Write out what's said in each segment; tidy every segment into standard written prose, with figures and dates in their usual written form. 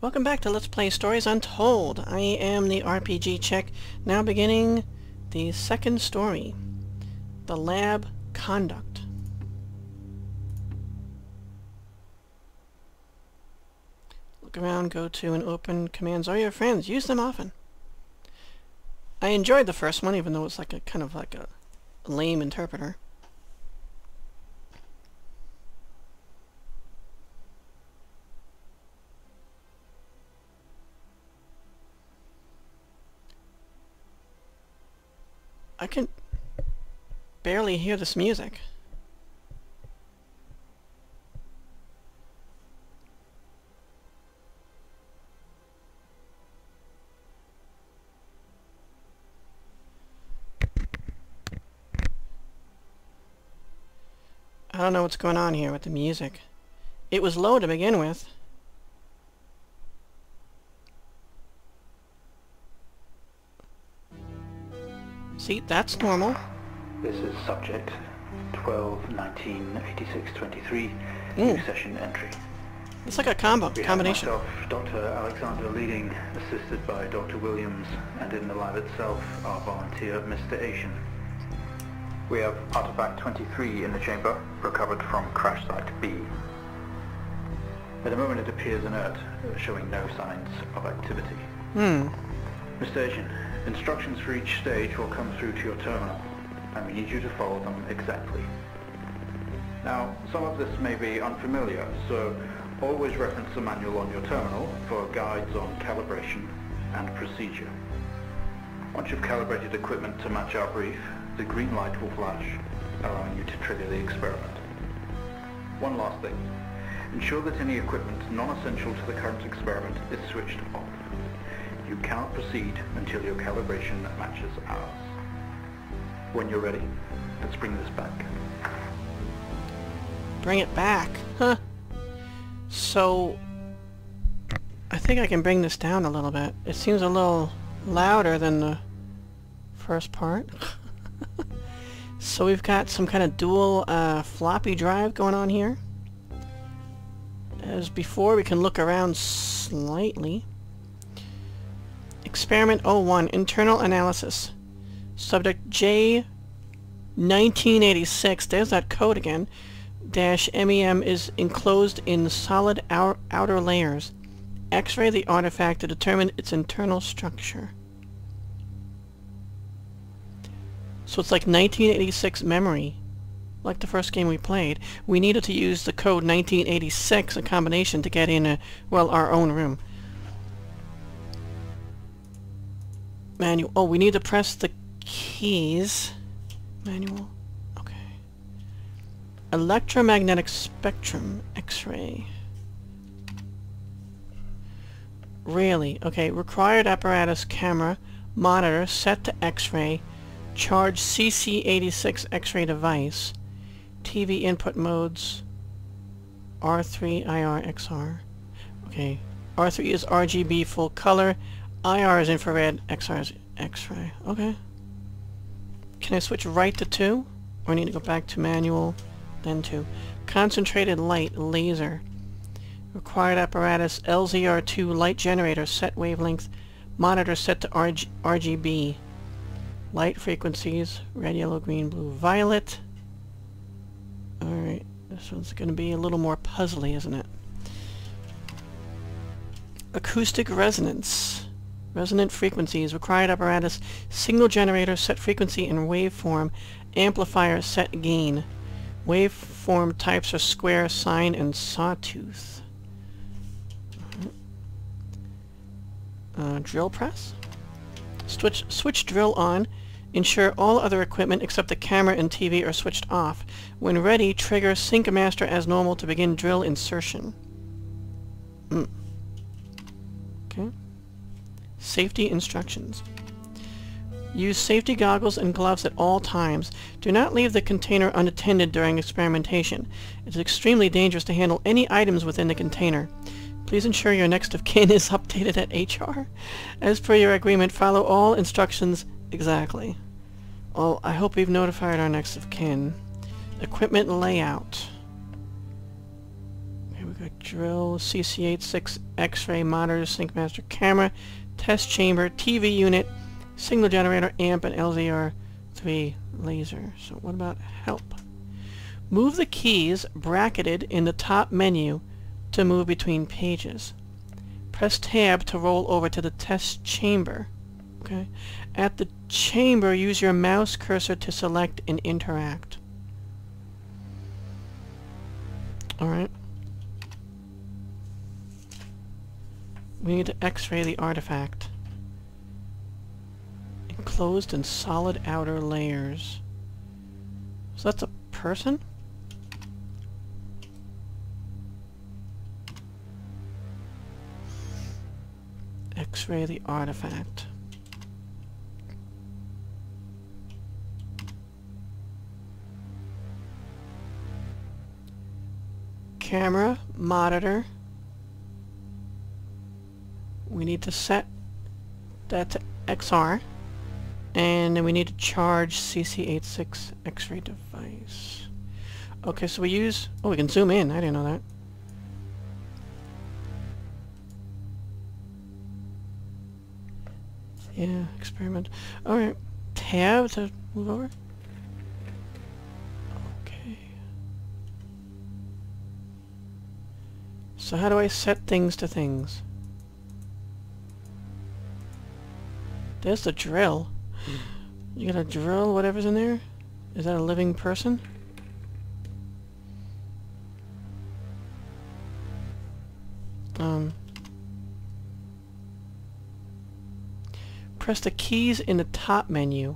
Welcome back to Let's Play Stories Untold. I am the RPG Chick, now beginning the second story, the Lab Conduct. Look around, go to and open commands are your friends. Use them often. I enjoyed the first one, even though it's like a kind of like a lame interpreter. I can barely hear this music. I don't know what's going on here with the music. It was low to begin with. See, that's normal. This is subject 12-19-86-23, new session entry. It's like a combination. Myself, Dr. Alexander leading, assisted by Dr. Williams, and in the lab itself, our volunteer, Mr. Asian. We have artifact 23 in the chamber, recovered from crash site B. At the moment it appears inert, showing no signs of activity. Mr. Asian, instructions for each stage will come through to your terminal, and we need you to follow them exactly. Now, some of this may be unfamiliar, so always reference the manual on your terminal for guides on calibration and procedure. Once you've calibrated equipment to match our brief, the green light will flash, allowing you to trigger the experiment. One last thing. Ensure that any equipment non-essential to the current experiment is switched off. You cannot proceed until your calibration matches ours. When you're ready, let's bring this back. Bring it back? Huh. So, I think I can bring this down a little bit. It seems a little louder than the first part. So we've got some kind of dual floppy drive going on here. As before, we can look around slightly. Experiment 01, Internal Analysis. Subject J 1986, there's that code again, -MEM is enclosed in solid outer layers. X-ray the artifact to determine its internal structure. So it's like 1986 memory, like the first game we played. We needed to use the code 1986, a combination, to get in, well, our own room. Manual. Oh, we need to press the keys. Manual. Okay. Electromagnetic spectrum. X-ray. Really? Okay. Required apparatus camera. Monitor set to X-ray. Charge CC86 X-ray device. TV input modes. R3, IR, XR. Okay. R3 is RGB full color. IR is infrared, XR is X-ray. Okay. Can I switch right to 2? Or I need to go back to manual, then 2. Concentrated light, laser. Required apparatus, LZR2 light generator, set wavelength. Monitor set to RGB. Light frequencies, red, yellow, green, blue, violet. Alright, this one's going to be a little more puzzly, isn't it? Acoustic resonance. Resonant frequencies, required apparatus, signal generator, set frequency and waveform, amplifier, set gain. Waveform types are square, sine, and sawtooth. Drill press. Switch drill on. Ensure all other equipment except the camera and TV are switched off. When ready, trigger Sync Master as normal to begin drill insertion. Okay. Safety instructions. Use safety goggles and gloves at all times. Do not leave the container unattended during experimentation. It is extremely dangerous to handle any items within the container. Please ensure your next of kin is updated at HR. As per your agreement, follow all instructions exactly. Well, I hope we've notified our next of kin. Equipment layout. Here we Quick drill, CC86 X-ray monitor, sync master camera, test chamber, TV unit, signal generator, amp, and LZR3 laser. So what about help? Move the keys bracketed in the top menu to move between pages. Press tab to roll over to the test chamber. Okay. At the chamber, use your mouse cursor to select and interact. Alright. We need to X-ray the artifact. Enclosed in solid outer layers. So that's a person? X-ray the artifact. Camera, monitor. We need to set that to XR. And then we need to charge CC86 X-ray device. Okay, so we use... Oh, we can zoom in. I didn't know that. Yeah, experiment. Alright. Tab to move over. Okay. So how do I set things to things? There's the drill. You gotta drill whatever's in there? Is that a living person? Press the keys in the top menu.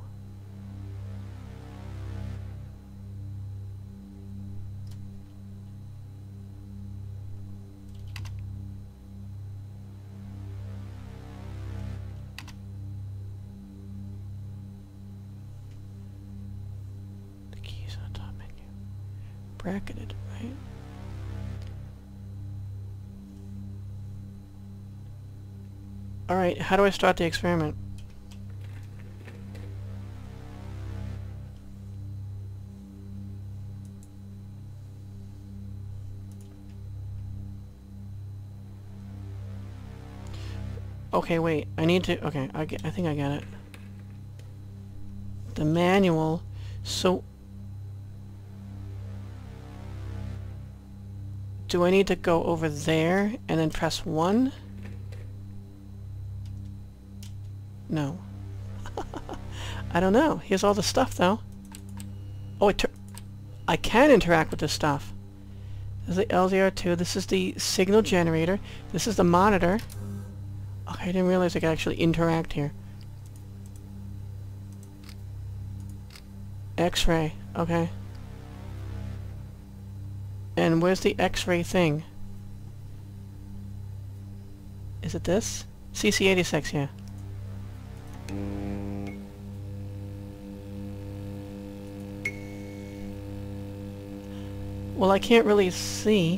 The keys on the top menu. Bracketed, right? Alright, how do I start the experiment? Okay, wait. I need to... Okay, I think I got it. The manual. So... Do I need to go over there and then press 1? No. I don't know. Here's all the stuff, though. Oh, I can interact with this stuff. This is the LZR2. This is the signal generator. This is the monitor. Okay, I didn't realize I could actually interact here. X-ray. Okay. And where's the X-ray thing? Is it this? CC86, yeah. Well, I can't really see.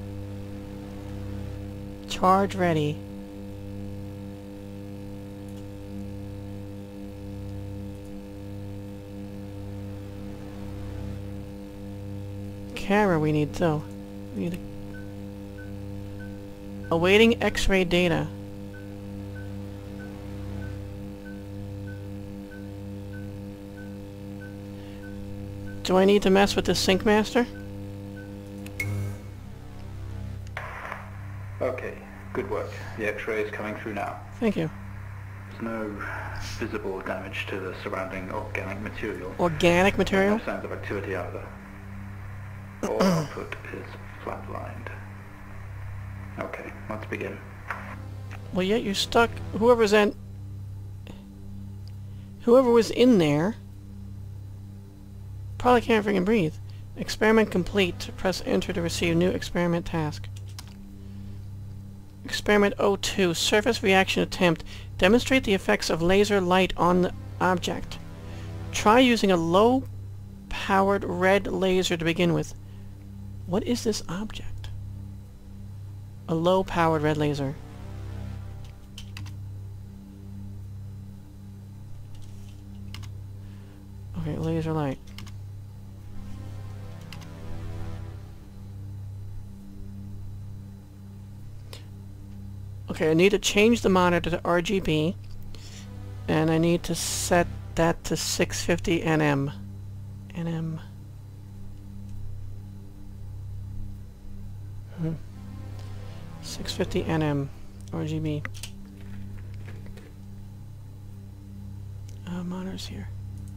Charge ready. Camera we need too. We need awaiting X-ray data. Do I need to mess with the sync master? Okay, good work. The X-ray is coming through now. Thank you. There's no visible damage to the surrounding organic material. Organic material? No signs of activity either. All output is flatlined. Okay, let's begin. Well, yet you're stuck. Whoever was in there probably can't freaking breathe. Experiment complete. Press enter to receive new experiment task. Experiment 02. Surface reaction attempt. Demonstrate the effects of laser light on the object. Try using a low-powered red laser to begin with. What is this object? A low-powered red laser. Okay, laser light. Okay, I need to change the monitor to RGB, and I need to set that to 650 nm. 650 nm RGB. Monitors here.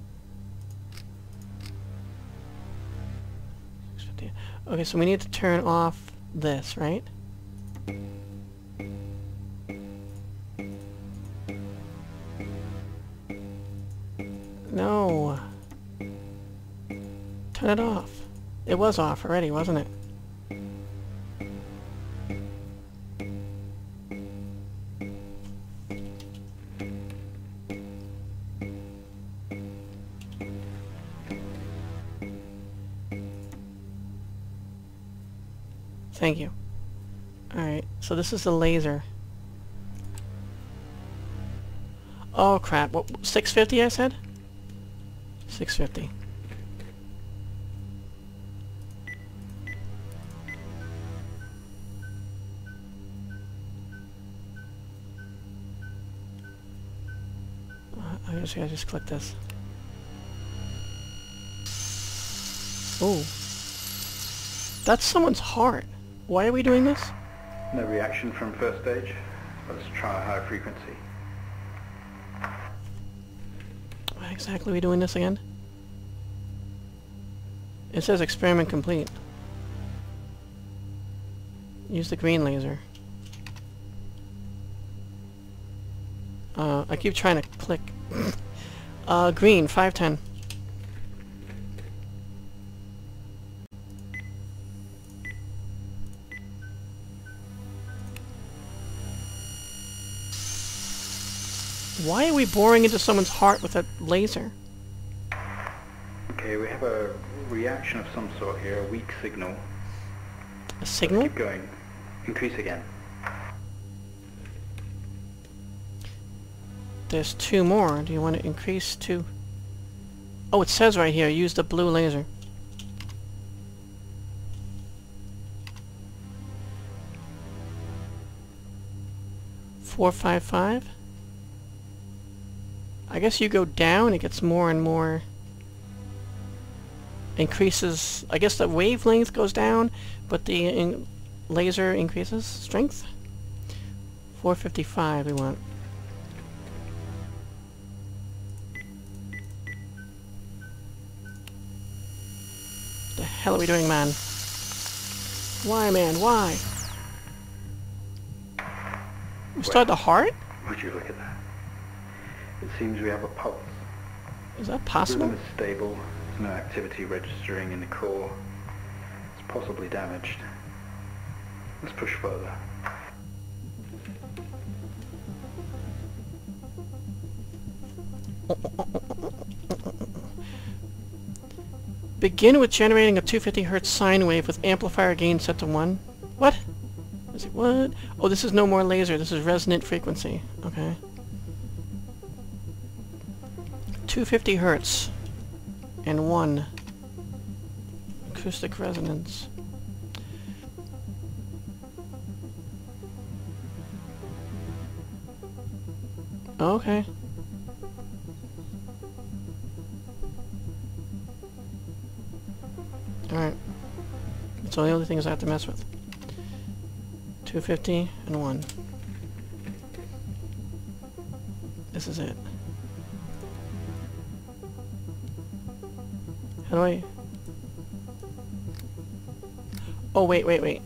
650. Okay, so we need to turn off this, right? No. Turn it off. It was off already, wasn't it? Thank you. Alright, so this is the laser. Oh crap, what, 650 I said? 650. I just click this. Oh. That's someone's heart. Why are we doing this? No reaction from first stage. Let's try a high frequency. Why exactly are we doing this again? It says experiment complete. Use the green laser. I keep trying to click. Green, 510. Why are we boring into someone's heart with a laser? Okay, we have a reaction of some sort here, a weak signal. A signal? Let's keep going. Increase again. There's two more. Do you want to increase to... Oh, it says right here, use the blue laser. $455. I guess you go down, it gets more and more... Increases... I guess the wavelength goes down, but the laser increases strength. 455 we want. The hell are we doing, man? Why, man? Why? We start the heart? Would you look at that? It seems we have a pulse. Is that possible? Rhythm is stable. There's no activity registering in the core. It's possibly damaged. Let's push further. Begin with generating a 250 Hz sine wave with amplifier gain set to 1. What? Is it what? Oh, this is no more laser. This is resonant frequency. Okay. 250 Hz and 1 acoustic resonance. Okay. Alright. So the only things I have to mess with. 250 and 1. This is it. How do I... Oh, wait. Wait.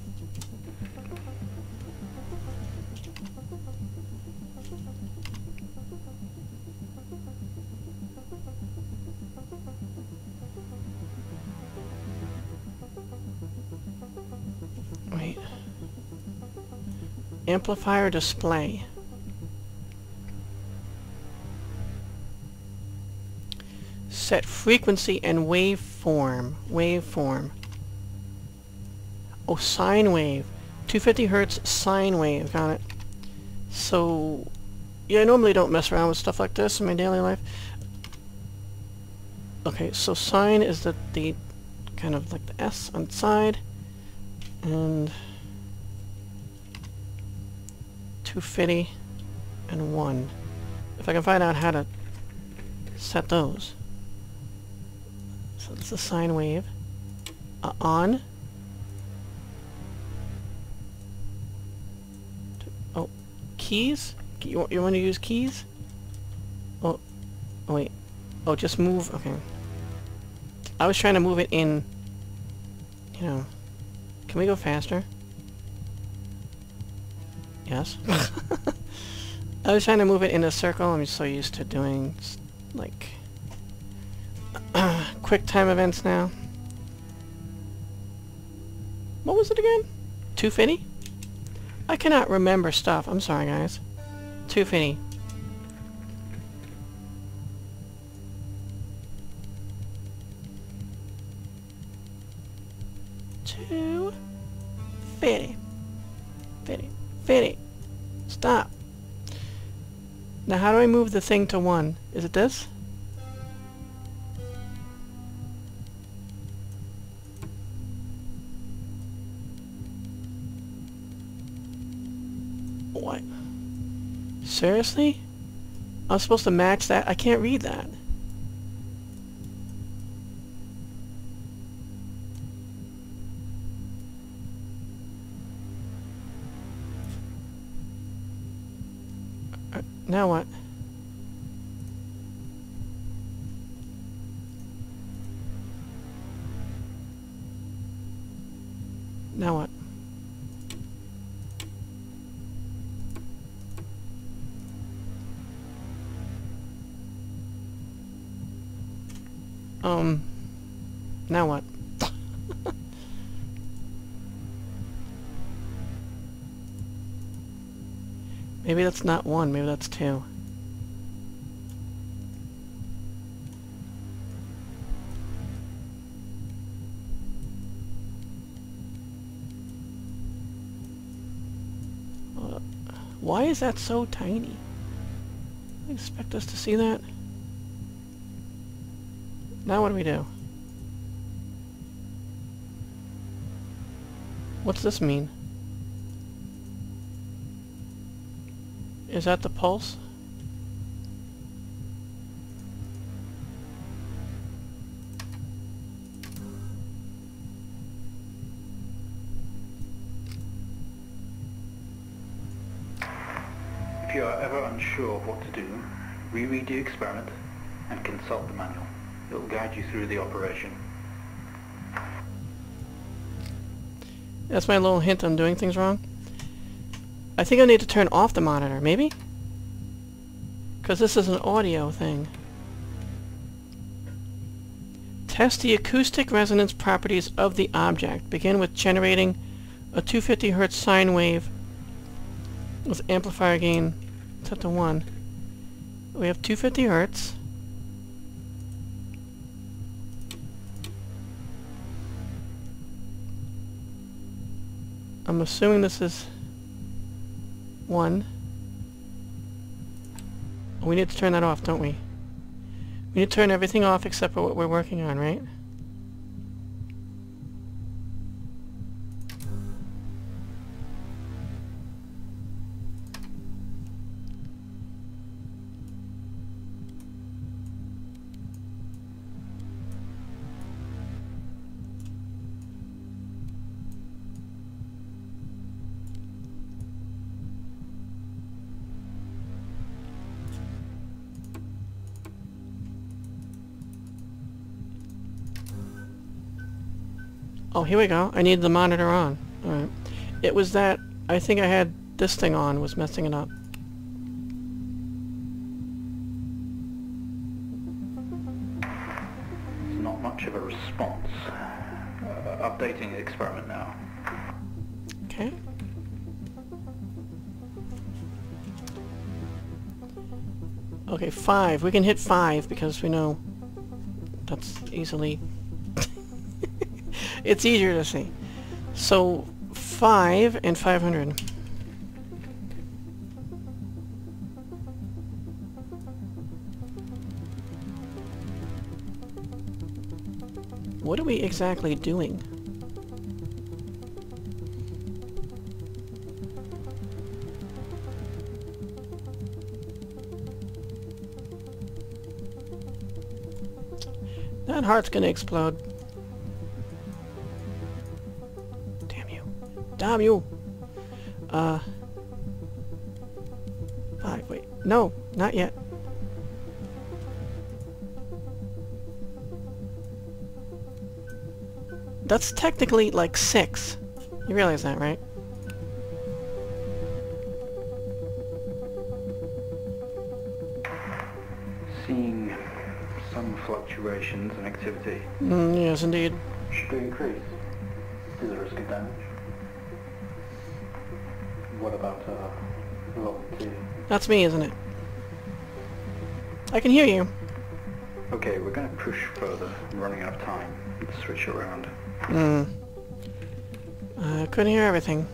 Amplifier display. Set frequency and waveform. Oh, sine wave. 250 Hz sine wave. Got it. So, yeah, I normally don't mess around with stuff like this in my daily life. Okay, so sine is the kind of like the S on the side. And 250 and 1. If I can find out how to set those. So it's a sine wave. On. Oh, keys? You want to use keys? Oh, wait. Oh, just move. Okay. I was trying to move it in. You know. Can we go faster? Yes. I was trying to move it in a circle. I'm so used to doing, like, quick time events now. What was it again? 250? I cannot remember stuff. I'm sorry, guys. 250. Fitty. Stop. Now how do I move the thing to 1? Is it this? What? Seriously? I'm supposed to match that? I can't read that. Now what? Now what? Now what? Maybe that's not 1, maybe that's 2. Why is that so tiny? I expect us to see that. Now what do we do? What's this mean? Is that the pulse? If you are ever unsure of what to do, reread the experiment and consult the manual. It will guide you through the operation. That's my little hint I'm doing things wrong. I think I need to turn off the monitor, maybe? Because this is an audio thing. Test the acoustic resonance properties of the object. Begin with generating a 250 Hz sine wave with amplifier gain set to 1. We have 250 Hz. I'm assuming this is 1. We need to turn that off, don't we? We need to turn everything off except for what we're working on, right? Oh, here we go. I need the monitor on. Alright. It was that... I think I had this thing on was messing it up. It's not much of a response. Updating the experiment now. Okay. Okay, 5. We can hit 5 because we know that's easily... It's easier to see. So 5 and 500. What are we exactly doing? That heart's gonna explode. Damn you. Damn you! Wait. No, not yet. That's technically like 6. You realize that, right? Seeing some fluctuations in activity. Yes, indeed. Should we increase? Is there risk of damage? What about velocity? That's me, isn't it? I can hear you. Okay, we're going to push further. I'm running out of time. Switch around. I couldn't hear everything.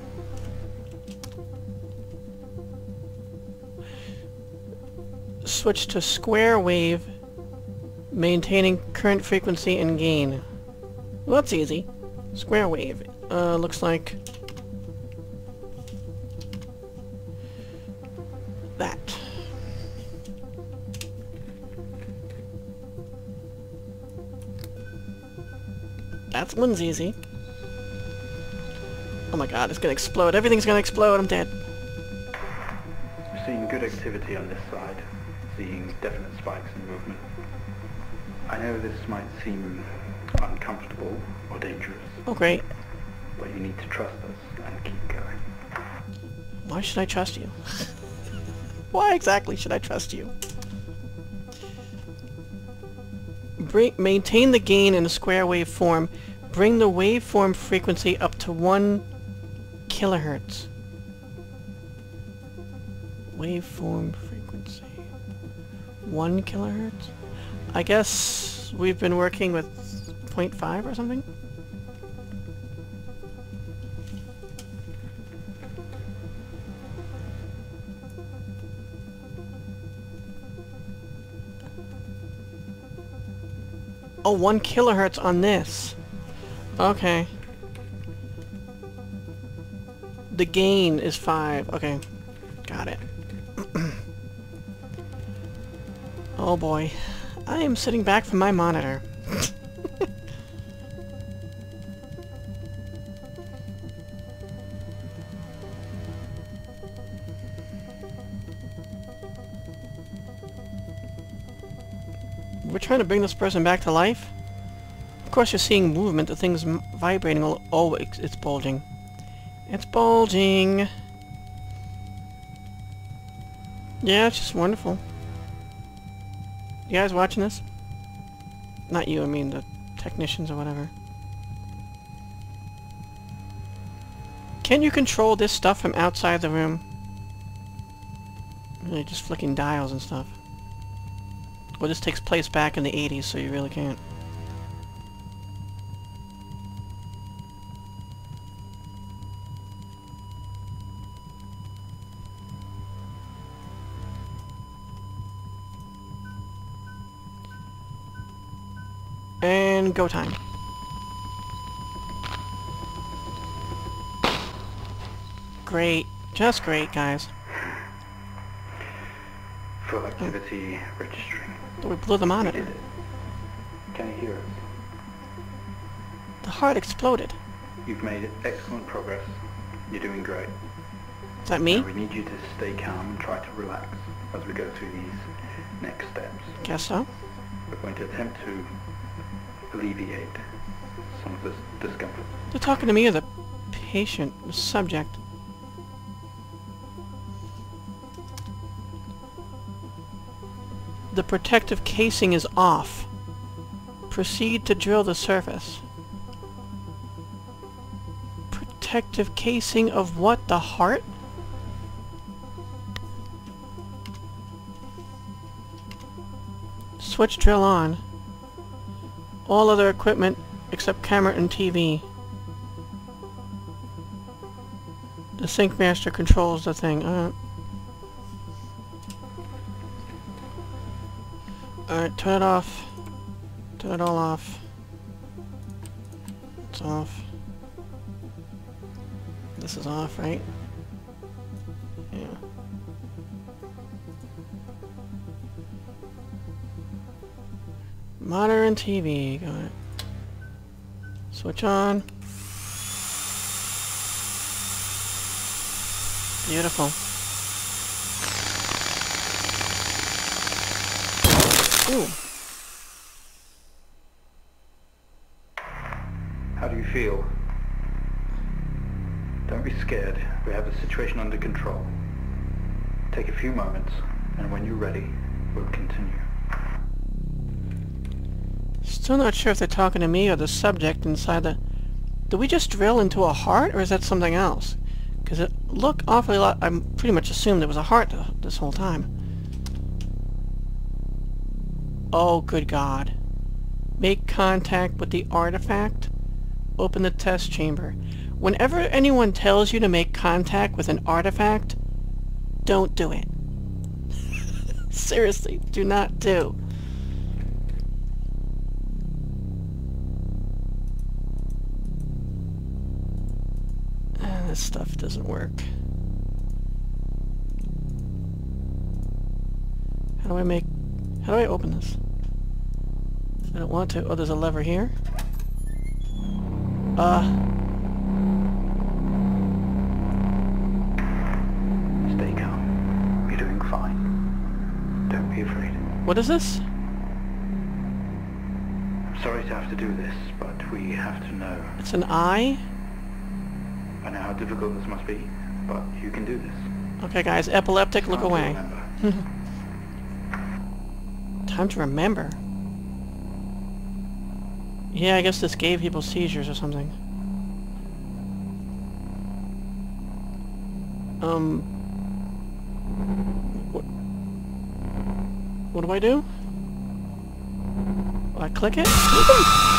Switch to square wave, maintaining current frequency and gain. Well, that's easy. Square wave. Looks like that. That one's easy. Oh my god, it's gonna explode. Everything's gonna explode. I'm dead. We're seeing good activity on this side. Seeing definite spikes in movement. I know this might seem uncomfortable or dangerous. Oh great. But you need to trust us and keep going. Why should I trust you? Why exactly should I trust you? Maintain the gain in a square wave form. Bring the waveform frequency up to 1 kilohertz. Waveform frequency. 1 kilohertz? I guess we've been working with 0.5 or something? Oh, 1 kilohertz on this. Okay. The gain is 5. Okay. Got it. Oh boy. I am sitting back from my monitor. We're trying to bring this person back to life? Of course you're seeing movement, the thing's vibrating all... Oh, it's bulging. It's bulging! Yeah, it's just wonderful. You guys watching this? Not you, I mean the technicians or whatever. Can you control this stuff from outside the room? Really just flicking dials and stuff. Well, this takes place back in the 80s, so you really can't. And go time. Great. Just great, guys. Full activity registering. We blew the monitor. We did it. Can you hear us? The heart exploded. You've made excellent progress. You're doing great. Is that me? Now we need you to stay calm and try to relax as we go through these next steps. Guess so. We're going to attempt to alleviate some of this discomfort. They're talking to me or the patient, the subject. The protective casing is off. Proceed to drill the surface. Protective casing of what? The heart? Switch drill on. All other equipment except camera and TV. The sync master controls the thing. Alright, turn it off. Turn it all off. It's off. This is off, right? Yeah. Monitor and TV. Got it. Switch on. Beautiful. Ooh. How do you feel? Don't be scared. We have the situation under control. Take a few moments, and when you're ready, we'll continue. Still not sure if they're talking to me or the subject inside the... Did we just drill into a heart, or is that something else? Because it looked awfully lot... I pretty much assumed there was a heart this whole time. Oh, good God. Make contact with the artifact. Open the test chamber. Whenever anyone tells you to make contact with an artifact, don't do it. Seriously, do not do. This stuff doesn't work. How do I open this? I don't want to. Oh, there's a lever here. Stay calm. You're doing fine. Don't be afraid. What is this? I'm sorry to have to do this, but we have to know. It's an eye? I know how difficult this must be, but you can do this. Okay, guys. Epileptic, look Time to away. remember. Time to remember. Yeah, I guess this gave people seizures or something. What do I do? I click it?